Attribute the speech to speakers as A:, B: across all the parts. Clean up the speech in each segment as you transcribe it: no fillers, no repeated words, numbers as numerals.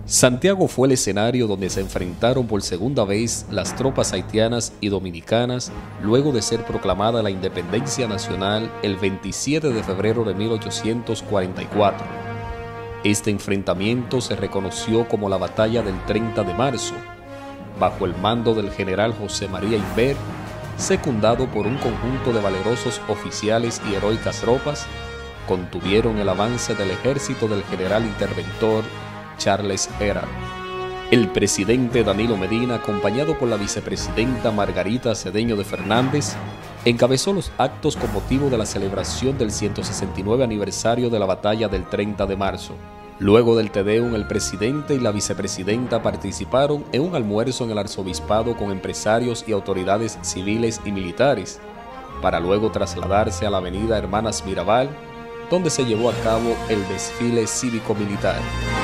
A: Santiago fue el escenario donde se enfrentaron por segunda vez las tropas haitianas y dominicanas luego de ser proclamada la independencia nacional el 27 de febrero de 1844. Este enfrentamiento se reconoció como la Batalla del 30 de marzo, bajo el mando del general José María Imbert, secundado por un conjunto de valerosos oficiales y heroicas tropas, contuvieron el avance del ejército del general interventor Charles Herard. El presidente Danilo Medina, acompañado por la vicepresidenta Margarita Cedeño de Fernández, encabezó los actos con motivo de la celebración del 169 aniversario de la Batalla del 30 de marzo. Luego del Te Deum, el presidente y la vicepresidenta participaron en un almuerzo en el arzobispado con empresarios y autoridades civiles y militares, para luego trasladarse a la avenida Hermanas Mirabal, donde se llevó a cabo el desfile cívico-militar.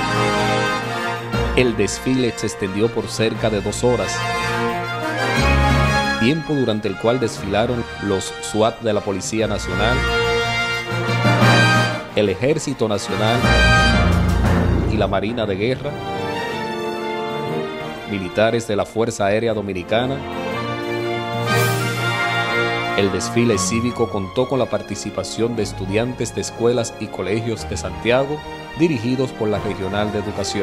A: El desfile se extendió por cerca de 2 horas, tiempo durante el cual desfilaron los SWAT de la Policía Nacional, el Ejército Nacional y la Marina de Guerra, militares de la Fuerza Aérea Dominicana. El desfile cívico contó con la participación de estudiantes de escuelas y colegios de Santiago, dirigidos por la Regional de Educación.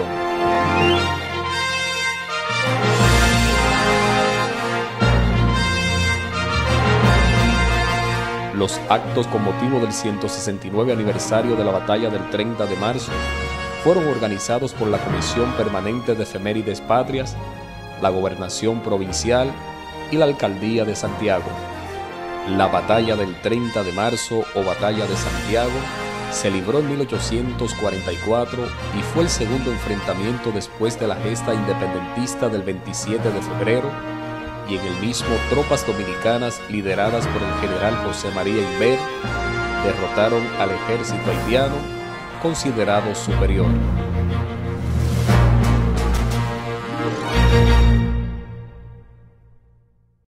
A: Los actos con motivo del 169 aniversario de la Batalla del 30 de marzo fueron organizados por la Comisión Permanente de Efemérides Patrias, la Gobernación Provincial y la Alcaldía de Santiago. La Batalla del 30 de marzo o Batalla de Santiago se libró en 1844 y fue el segundo enfrentamiento después de la gesta independentista del 27 de febrero, y en el mismo tropas dominicanas lideradas por el general José María Imbert derrotaron al ejército haitiano, considerado superior.